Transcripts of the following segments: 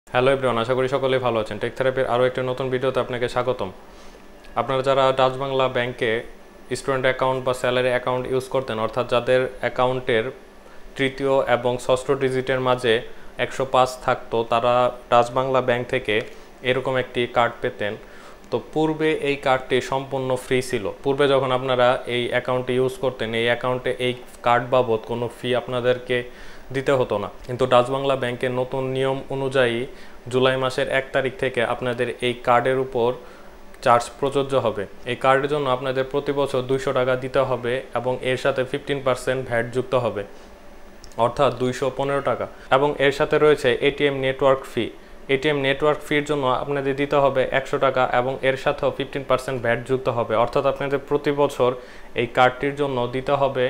Hello everyone, আশা করি সকলেই ভালো আছেন। টেক থেরাপির আরও একটি নতুন ভিডিওতে আপনাকে স্বাগতম। আপনারা যারা ডাচ বাংলা ব্যাংকে স্টুডেন্ট অ্যাকাউন্ট বা স্যালারি অ্যাকাউন্ট ইউজ করতেন, অর্থাৎ যাদের অ্যাকাউন্টের তৃতীয় এবং ষষ্ঠ ডিজিটের মাঝে 105 থাকতো, তারা ডাচ বাংলা ব্যাংক থেকে এরকম একটি কার্ড পেতেন। তো পূর্বে এই কার্ডটি সম্পূর্ণ ফ্রি ছিল। পূর্বে যখন আপনারা এই অ্যাকাউন্টটি ইউজ করতেন, এই অ্যাকাউন্টে এই কার্ড বাবদ কোনো ফি আপনাদেরকে দিতে হতো না। কিন্তু ডাচ বাংলা ব্যাংকের নতুন নিয়ম অনুযায়ী জুলাই মাসের 1 তারিখ থেকে আপনাদের এই কার্ডের উপর চার্জ প্রযোজ্য হবে। এই কার্ডের জন্য আপনাদের প্রতি বছর 200 টাকা দিতে হবে এবং এর সাথে 15% ভ্যাট যুক্ত হবে, অর্থাৎ 215 টাকা। এবং এর সাথে রয়েছে ATM network fee. ATM network ফির জন্য আপনাদের দিতে হবে 100 টাকা এবং এর সাথেও 15% ভ্যাট যুক্ত হবে, অর্থাৎ আপনাদের প্রতি বছর এই কার্ডটির জন্য দিতে হবে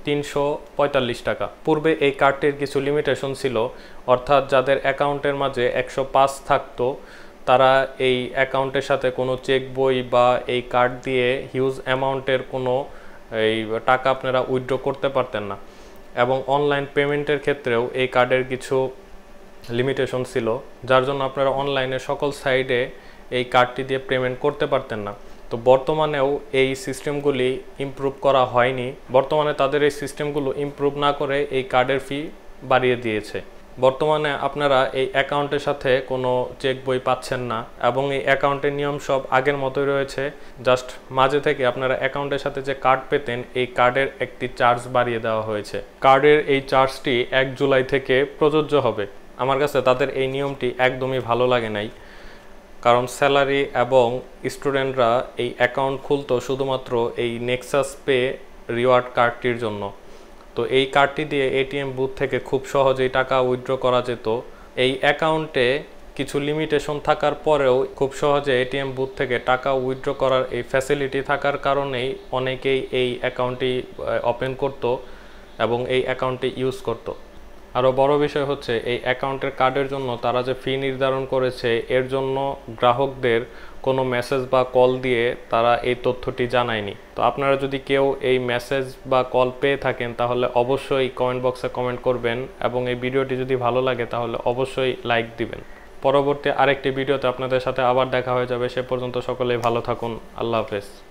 345 টাকা। পূর্বে এই কার্ডটির কিছু লিমিটেশন ছিল, অর্থাৎ যাদের অ্যাকাউন্টের মাঝে 105 থাকতো তারা এই অ্যাকাউন্টের সাথে কোনো চেক বই বা এই কার্ড দিয়ে হিউজ অ্যামাউন্টের কোনো এই টাকা আপনারা উইথড্র করতে পারতেন না। এবং অনলাইন পেমেন্টের ক্ষেত্রেও এই কার্ডের কিছু লিমিটেশন ছিল, যার জন্য আপনারা অনলাইনে সকল সাইডে এই কার্ডটি দিয়ে পেমেন্ট করতে পারতেন না। তো বর্তমানেও এই সিস্টেমগুলি ইমপ্রুভ করা হয়নি। বর্তমানে তাদের এই সিস্টেমগুলো ইমপ্রুভ না করে এই কার্ডের ফি বাড়িয়ে দিয়েছে। বর্তমানে আপনারা এই অ্যাকাউন্টের সাথে কোনো চেক বই পাচ্ছেন না এবং এই অ্যাকাউন্টের নিয়ম সব আগের মতোই রয়েছে। জাস্ট মাঝে থেকে আপনারা অ্যাকাউন্টের সাথে যে কার্ড পেতেন, এই কার্ডের একটি চার্জ বাড়িয়ে দেওয়া হয়েছে। কার্ডের এই চার্জটি 1 জুলাই থেকে প্রযোজ্য হবে। আমার কাছে তাদের এই নিয়মটি একদমই ভালো লাগে নাই, কারণ স্যালারি এবং স্টুডেন্টরা এই অ্যাকাউন্ট খুলতো শুধুমাত্র এই নেক্সাস পে রিওয়ার্ড কার্ডটির জন্য। তো এই কার্ডটি দিয়ে এটিএম বুথ থেকে খুব সহজেই টাকা উইথড্র করা যেত। এই অ্যাকাউন্টে কিছু লিমিটেশন থাকার পরেও খুব সহজে এটিএম বুথ থেকে টাকা উইথড্র করার এই ফ্যাসিলিটি থাকার কারণেই অনেকেই এই অ্যাকাউন্টটি ওপেন করত এবং এই অ্যাকাউন্টটি ইউজ করত। আরও বড় বিষয় হচ্ছে, এই অ্যাকাউন্টের কার্ডের জন্য তারা যে ফি নির্ধারণ করেছে, এর জন্য গ্রাহকদের কোনো মেসেজ বা কল দিয়ে তারা এই তথ্যটি জানায়নি। তো আপনারা যদি কেউ এই মেসেজ বা কল পেয়ে থাকেন তাহলে অবশ্যই কমেন্ট বক্সে কমেন্ট করবেন এবং এই ভিডিওটি যদি ভালো লাগে তাহলে অবশ্যই লাইক দিবেন। পরবর্তী আরেকটি ভিডিওতে আপনাদের সাথে আবার দেখা হয়ে যাবে। সে পর্যন্ত সকলেই ভালো থাকুন। আল্লাহ হাফেজ।